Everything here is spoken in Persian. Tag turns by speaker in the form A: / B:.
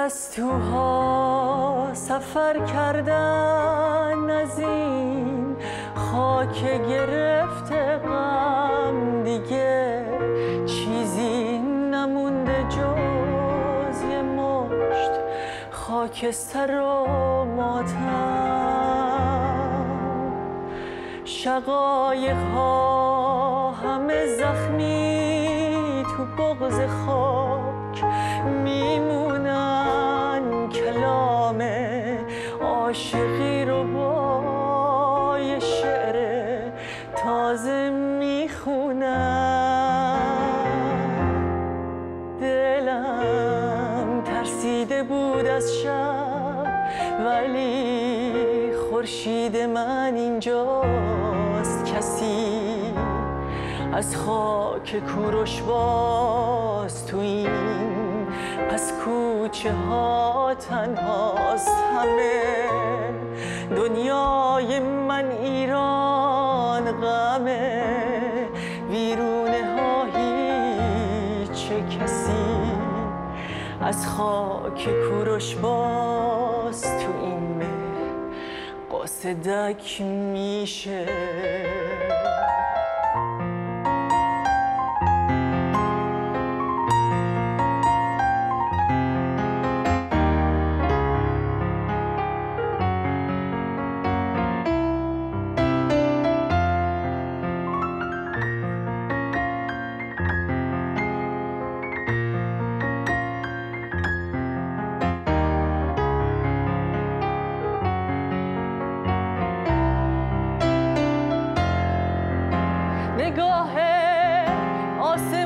A: پرستوها سفر کردن از این خاک گرفته غم، دیگه چیزی نمونده جز یه مشت خاکستر و ماتم. شقایق ها همه زخمی تو بغض خاک میمونن، کلام عاشقی رو با یه شعر تازه میخونن. دلم ترسیده بود از شب، ولی خورشید من اینجاست. کسی از خاک کوروش باز تو این پس کوچه ها تنهاست. همه دنیای من ایران غمه، ویرونه ها هیچ کسی از خاک کوروش باز تو این مه قاصدک میشه. نگاه آسمان